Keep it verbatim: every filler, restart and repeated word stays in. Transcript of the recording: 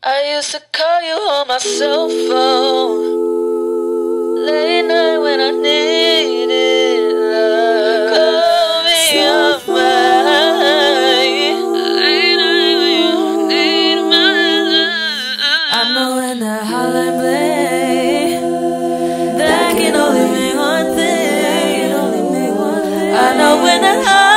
I used to call you on my cell phone, late night when I needed love. Call me on mine, late night when you need my love. I know when that hotline play, that can only mean one thing. I know when that hotline